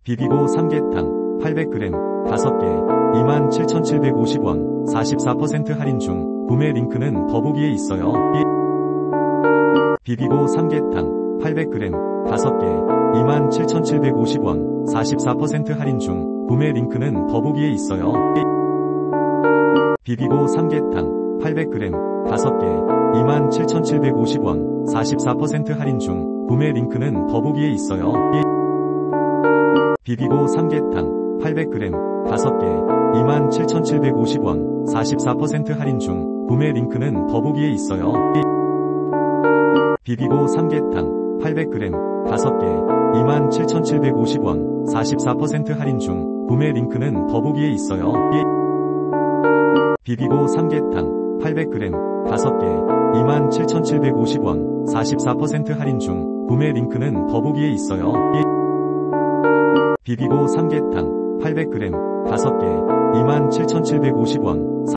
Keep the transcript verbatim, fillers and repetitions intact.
비비고 삼계탕 팔백 그램 다섯 개 이만 칠천칠백오십 원 사십사 퍼센트 할인 중. 구매 링크는 더보기에 있어요. 비비고 삼계탕 팔백 그램 다섯 개 이만 칠천칠백오십 원 사십사 퍼센트 할인 중. 구매 링크는 더보기에 있어요. 비비고 삼계탕 팔백 그램 다섯 개 이만 칠천칠백오십 원 사십사 퍼센트 할인 중. 구매 링크는 더보기에 있어요. 비비고 삼계탕 팔백 그램 다섯 개 이만 칠천칠백오십 원 사십사 퍼센트 할인 중. 구매 링크는 더보기에 있어요. 비비고 삼계탕 팔백 그램 다섯 개 이만 칠천칠백오십 원 사십사 퍼센트 할인 중. 구매 링크는 더보기에 있어요. 비비고 삼계탕 팔백 그램 다섯 개 이만 칠천칠백오십 원 사십사 퍼센트 할인 중. 구매 링크는 더보기에 있어요. 비비고 삼계탕 팔백 그램 다섯 개 이만 칠천칠백오십 원